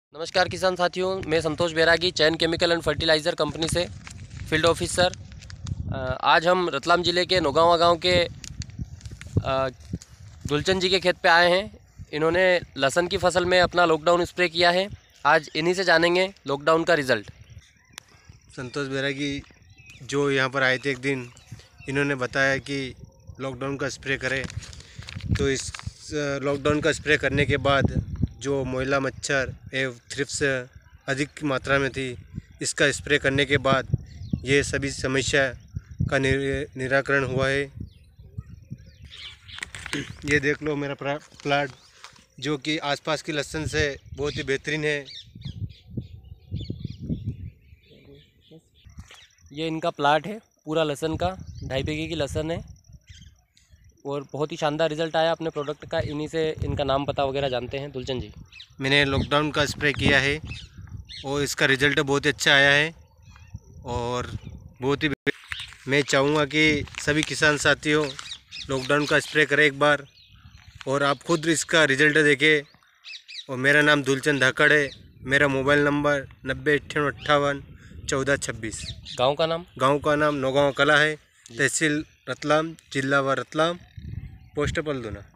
नमस्कार किसान साथियों, मैं Santosh Bairagi chain chemical and fertilizer company से फील्ड ऑफिसर। आज हम रतलाम ज़िले के नौगांवा गांव के दुलचंद जी के खेत पे आए हैं। इन्होंने लहसुन की फसल में अपना लॉकडाउन स्प्रे किया है। आज इन्हीं से जानेंगे लॉकडाउन का रिज़ल्ट। संतोष बैरागी जो यहाँ पर आए थे एक दिन, इन्होंने बताया कि लॉकडाउन का स्प्रे करें। तो इस लॉकडाउन का स्प्रे करने के बाद जो मोइला मच्छर एवं थ्रिप्स अधिक मात्रा में थी, इसका स्प्रे करने के बाद ये सभी समस्या का निराकरण हुआ है। ये देख लो मेरा प्लाट, जो कि आसपास की लहसुन से बहुत ही बेहतरीन है। ये इनका प्लाट है पूरा लहसुन का, 2.5 बीघे की लहसुन है और बहुत ही शानदार रिज़ल्ट आया अपने प्रोडक्ट का। इन्हीं से इनका नाम पता वगैरह जानते हैं। दुलचंद जी, मैंने लॉकडाउन का स्प्रे किया है और इसका रिज़ल्ट बहुत ही अच्छा आया है और बहुत ही मैं चाहूँगा कि सभी किसान साथियों लॉकडाउन का स्प्रे करें एक बार और आप खुद इसका रिज़ल्ट देखें। और मेरा नाम दुलचंद धाकड़ है। मेरा मोबाइल नंबर 9098581426। गांव का नाम नौगांव कला है, तहसील रतलाम, जिला व रतलाम, पोस्ट पलदुना।